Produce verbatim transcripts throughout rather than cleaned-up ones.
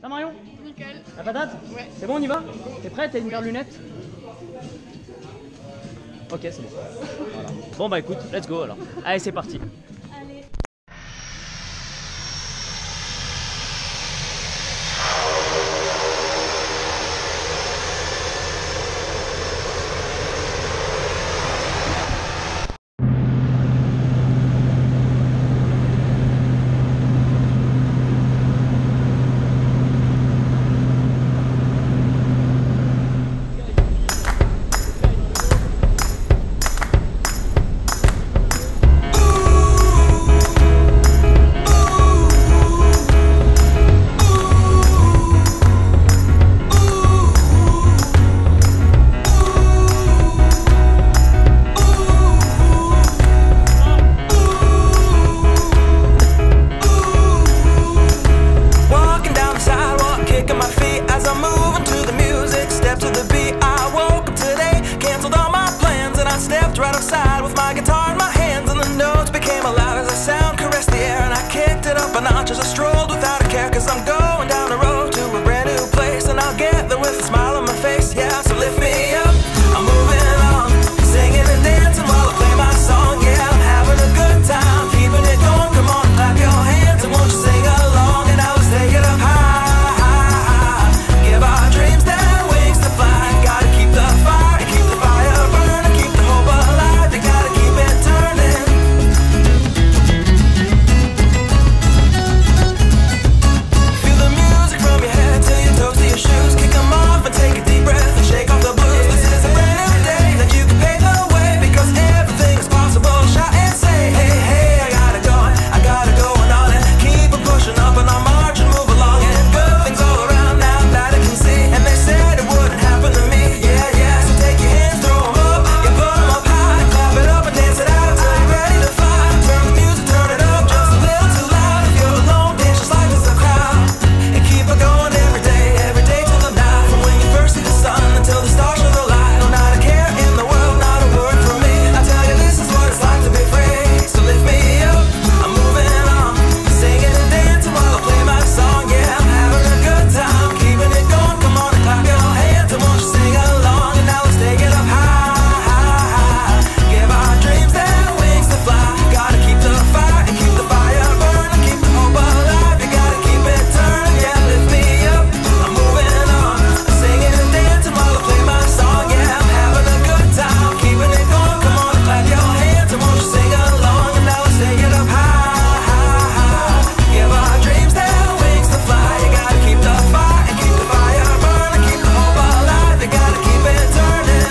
Ça Marion? Nickel. La patate? Ouais. C'est bon, on y va? T'es prête? T'as une paire de lunettes? Ok, c'est bon. Voilà. Bon bah écoute, let's go alors. Allez, c'est parti. Allez. Right outside with my guitar in my hands, and the notes became alive as I sound caressed the air, and I kicked it up a notch as I strolled without a care, cause I'm going down the road to a brand new place, and I'll get there with a smile on my face. Yeah, so lift me up, I'm moving on, singing and dancing while I play my song. Yeah, I'm having a good time, keeping it going. Come on, clap your hands and won't you sing along, and now let's take it up high, high, high. Give our dreams their wings to fly. Gotta keep the fire and keep the fire burning, keep the hope alive. You gotta keep it turning. Feel the music from your head to your toes to your shoes. Kick 'em off and take a deep breath and shake off the blues. This is a brand new day that you can pave the way, because everything is possible. Shout and say, hey, hey, I gotta go, I gotta go and on and keep on pushing up and on march and move along, and good things all around now that I can see. And they said it wouldn't happen to me. Yeah, yeah, so take your hands, throw 'em up, you put 'em up high, clap it up and dance it out till you're ready to fly. Turn the music, turn it up just a little too loud. If you're alone, dance just like there's a crowd, and keep it going every day, every day till the night. From when you first see the sun until the stars show the light. No, not a care in the world, not a word from me. I tell you, this is what it's like to be free. So lift me up, I'm moving on, singing and dancing while I play my song. Yeah, I'm having a good time, keeping it going. Come on and clap your hands and won't you sing along, and now let's take it up high, high, high. Give our dreams their wings to fly. Gotta keep the fire and keep the fire burning, keep the hope alive. You gotta keep it turning. Yeah, lift me up, I'm moving on, singing and dancing while I play my song. Yeah, I'm having a good time, keeping it going. Come on and clap your hands and won't you sing along, and now let's take it up high, high, high. Give our dreams their wings to fly. You gotta keep the fire and keep the fire burning, keep the hope alive. You gotta keep it turning.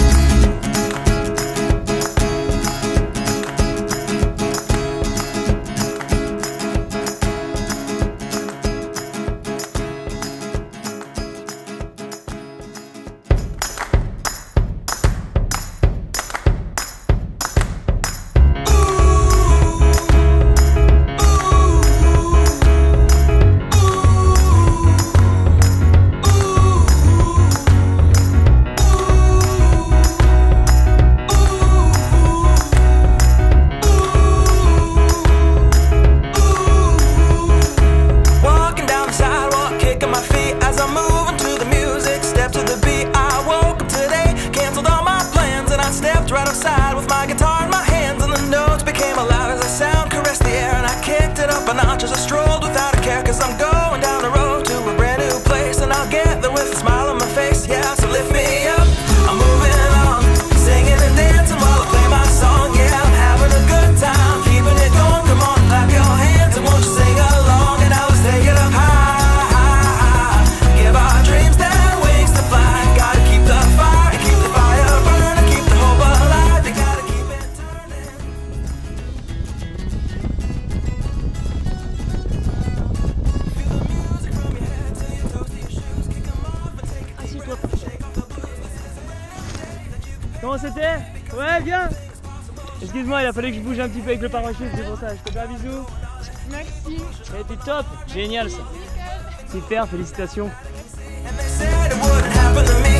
Walking down the sidewalk, kicking my feet as I'm moving to the music. Step to the beat, I woke up today, canceled all my plans, and I stepped right outside with my guitar in my hands, and the notes became alive as I sound caressed the air, and I kicked it up a notch as I strolled without a care, cause I'm going down the road to a brand new place, and I'll get there with a smile on my face. Yeah, so lift me up, I'm moving on, singing and dancing while I play my song. Yeah, I'm having a good time, keeping it going. Come on, clap your hands and won't you sing along, and now let's take it up high, high, high. Give our dreams their wings to fly. Gotta keep the fire and keep the fire burning, keep the hope alive. You gotta keep it turning. Feel the music from your head to your toes to your shoes. Kick 'em off and take a deep breath and shake off the blues. This is a brand new day that you can Comment c'était? Ouais, bien. Excuse-moi, il a fallu que je bouge un petit peu avec le parachute, c'est pour ça. Je te fais un bisou. Merci. Mais t'es top, génial ça. Super, félicitations. And they said it wouldn't happen to me.